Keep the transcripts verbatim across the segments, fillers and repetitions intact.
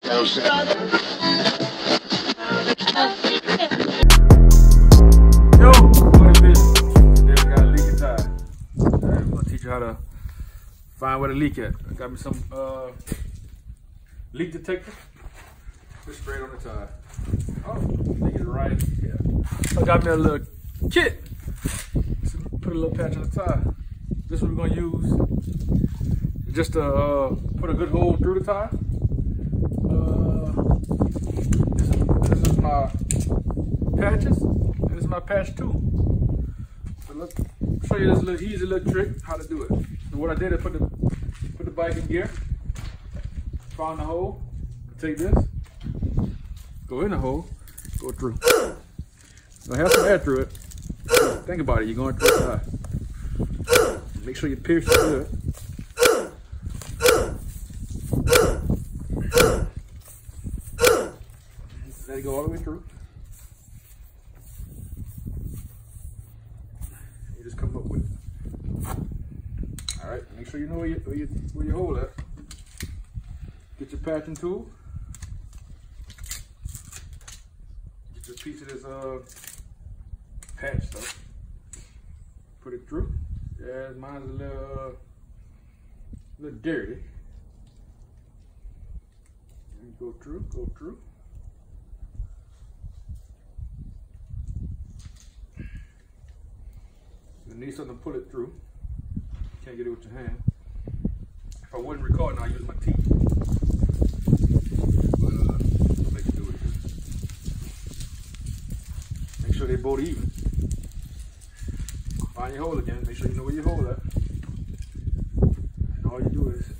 Yo, what is this? Today I got a leaking tire. I'm gonna teach you how to find where the leak at. I got me some uh, leak detector. Just spray it on the tire. Oh, leak it right here. So I got me a little kit. So put a little patch on the tire. This one we're gonna use just to uh, put a good hole through the tire. Uh, this, is, this is my patches, and this is my patch too. So let's show you this little easy little trick how to do it. So what I did is put the put the bike in gear, found the hole, take this, go in the hole, go through. Now have some air through it. Think about it, you're going through the tire. Make sure you pierce it good. Let it go all the way through. You just come up with it. All right, make sure you know where you where you where you hold at. Get your patching tool. Get your piece of this uh patch stuff. Put it through. Yeah, mine's a little uh, a little dirty. And go through, go through. You need something to pull it through. You can't get it with your hand. If I wasn't recording, I'd use my teeth. But uh, I'll make you do it here. Make sure they both even. Find your hole again. Make sure you know where your hole at. And all you do is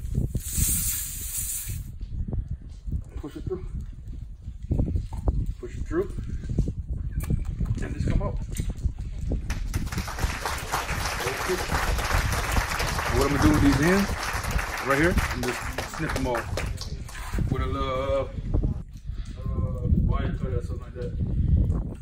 push it through. Push it through. And just come out. What I'm gonna do with these ends, right here, I'm just snip them off with a little uh, uh, wire cutter or something like that.